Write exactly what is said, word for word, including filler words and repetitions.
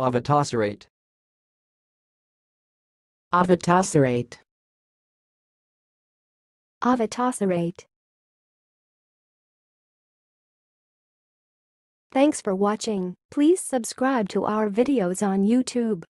Ovatoserrate. Ovatoserrate. Ovatoserrate. Thanks for watching. Please subscribe to our videos on YouTube.